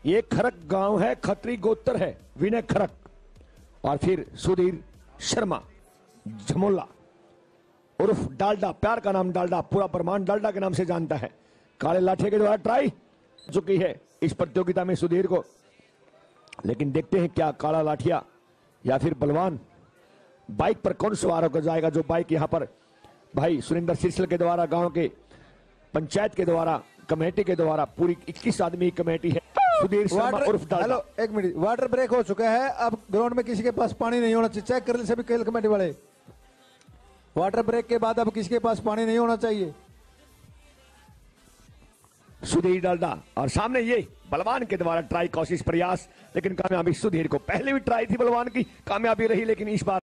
ये खरक गांव है, खत्री गोत्र है, विनय खरक। और फिर सुधीर शर्मा झमोला उर्फ डालडा, प्यार का नाम डालडा, पूरा ब्रह्मांड डालडा के नाम से जानता है। काले लाठे के द्वारा ट्राई चुकी है इस प्रतियोगिता में सुधीर को, लेकिन देखते हैं क्या काला लाठिया या फिर बलवान बाइक पर कौन सवार होकर जाएगा। जो बाइक यहां पर भाई सुरेंद्र सिरसल के द्वारा, गांव के पंचायत के द्वारा, कमेटी के द्वारा, पूरी 21 आदमी कमेटी है। सुधीर शर्मा उर्फ डालडा। हेलो, एक मिनट, वाटर ब्रेक हो चुका है। अब ग्राउंड में किसी के पास पानी नहीं होना चाहिए। चेक कर ले सभी खेल कमेटी वाले। वाटर ब्रेक के बाद अब किसी के पास पानी नहीं होना चाहिए। सुधीर डालडा और सामने ये बलवान के द्वारा ट्राई कोशिश प्रयास, लेकिन कामयाबी सुधीर को। पहले भी ट्राई थी बलवान की, कामयाबी रही, लेकिन इस बार